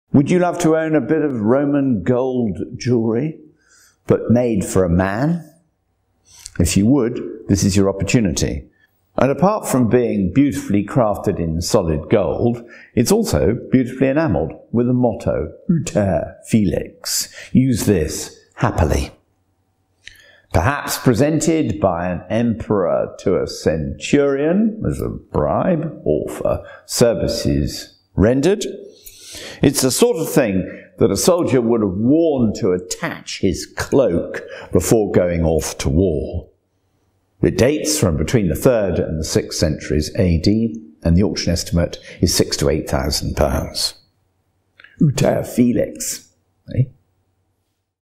Would you love to own a bit of Roman gold jewellery, but made for a man? If you would, this is your opportunity. And apart from being beautifully crafted in solid gold, it's also beautifully enamelled with a motto, Uter Felix. Use this happily. Perhaps presented by an emperor to a centurion as a bribe or for services rendered. It's the sort of thing that a soldier would have worn to attach his cloak before going off to war. It dates from between the 3rd and the 6th centuries AD, and the auction estimate is £6,000 to £8,000. Uter Felix. Eh?